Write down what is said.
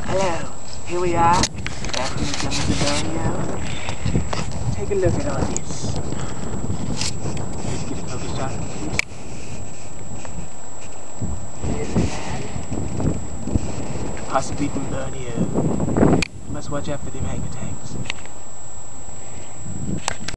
Hello, here we are, back in the jungles of Borneo. Take a look at all this. Let's get a focus shot, please. There's a man. Possibly from Borneo. Must watch out for them hang attacks.